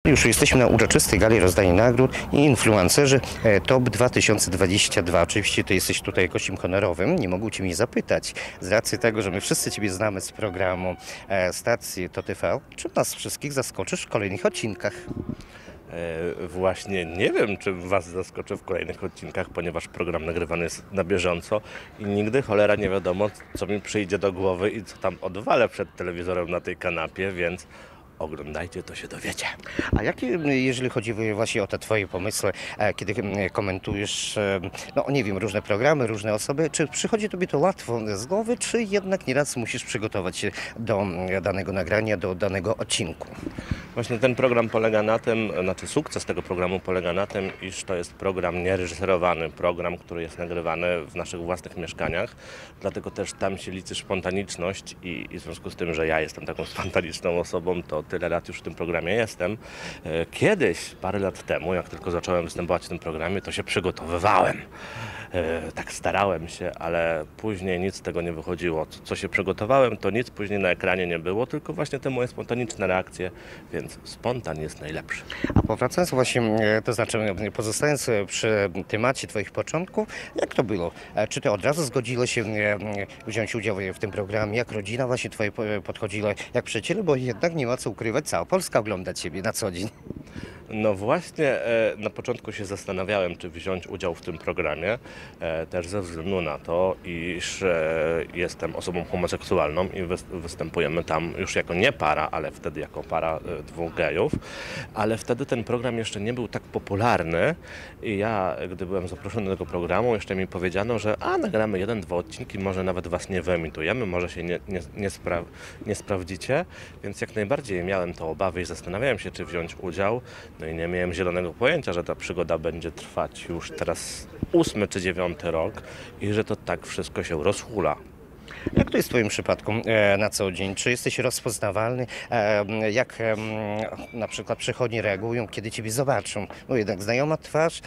Już jesteśmy na uroczystej gali rozdania nagród i influencerzy TOP 2022. Oczywiście ty jesteś tutaj gościem honorowym. Nie mogę cię nie zapytać, z racji tego, że my wszyscy ciebie znamy z programu stacji TOTV, czy nas wszystkich zaskoczysz w kolejnych odcinkach? Właśnie nie wiem, czy was zaskoczę w kolejnych odcinkach, ponieważ program nagrywany jest na bieżąco i nigdy cholera nie wiadomo, co mi przyjdzie do głowy i co tam odwalę przed telewizorem na tej kanapie, więc oglądajcie, to się dowiecie. A jakie, jeżeli chodzi właśnie o te twoje pomysły, kiedy komentujesz, no nie wiem, różne programy, różne osoby, czy przychodzi tobie to łatwo z głowy, czy jednak nieraz musisz przygotować się do danego nagrania, do danego odcinku? Właśnie ten program polega na tym, znaczy sukces tego programu polega na tym, iż to jest program niereżyserowany, program, który jest nagrywany w naszych własnych mieszkaniach, dlatego też tam się liczy spontaniczność i w związku z tym, że ja jestem taką spontaniczną osobą, to tyle lat już w tym programie jestem. Kiedyś, parę lat temu, jak tylko zacząłem występować w tym programie, to się przygotowywałem. Tak starałem się, ale później nic z tego nie wychodziło. Co się przygotowałem, to nic później na ekranie nie było, tylko właśnie te moje spontaniczne reakcje, więc spontan jest najlepszy. A powracając właśnie, to znaczy pozostając przy temacie twoich początków, jak to było? Czy ty od razu zgodziłeś się wziąć udział w tym programie? Jak rodzina właśnie twoja podchodziła, jak przyjaciele? Bo jednak nie ma co ukrywać, cała Polska ogląda ciebie na co dzień. No właśnie, na początku się zastanawiałem, czy wziąć udział w tym programie, też ze względu na to, iż jestem osobą homoseksualną i występujemy tam już jako nie para, ale wtedy jako para dwóch gejów, ale wtedy ten program jeszcze nie był tak popularny i ja, gdy byłem zaproszony do tego programu, jeszcze mi powiedziano, że nagramy 1-2 odcinki, może nawet was nie wyemitujemy, może się nie sprawdzicie, więc jak najbardziej miałem to obawy i zastanawiałem się, czy wziąć udział. No i nie miałem zielonego pojęcia, że ta przygoda będzie trwać już teraz 8 czy 9 rok i że to tak wszystko się rozhula. Jak to jest w twoim przypadku na co dzień? Czy jesteś rozpoznawalny? Jak na przykład przechodnie reagują, kiedy ciebie zobaczą? No jednak znajoma twarz.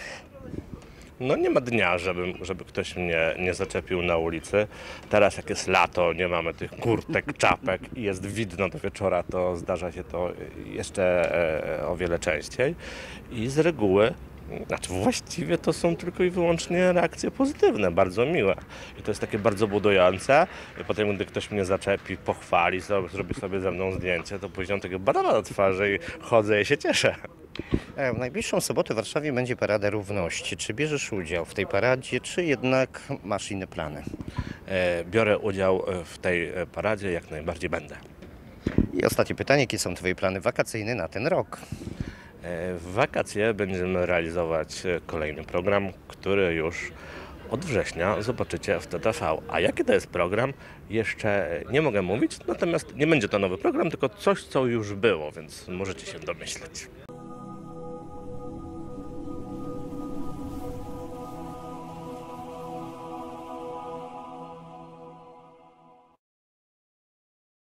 No nie ma dnia, żeby ktoś mnie nie zaczepił na ulicy. Teraz jak jest lato, nie mamy tych kurtek, czapek i jest widno do wieczora, to zdarza się to jeszcze o wiele częściej. I z reguły, znaczy właściwie to są tylko i wyłącznie reakcje pozytywne, bardzo miłe. I to jest takie bardzo budujące. I potem, gdy ktoś mnie zaczepi, pochwali, zrobi sobie ze mną zdjęcie, to później mam takiego banana na twarzy i chodzę i się cieszę. W najbliższą sobotę w Warszawie będzie Parada Równości. Czy bierzesz udział w tej paradzie, czy jednak masz inne plany? Biorę udział w tej paradzie, jak najbardziej będę. I ostatnie pytanie, jakie są twoje plany wakacyjne na ten rok? W wakacje będziemy realizować kolejny program, który już od września zobaczycie w TTV. A jaki to jest program? Jeszcze nie mogę mówić, natomiast nie będzie to nowy program, tylko coś, co już było, więc możecie się domyśleć.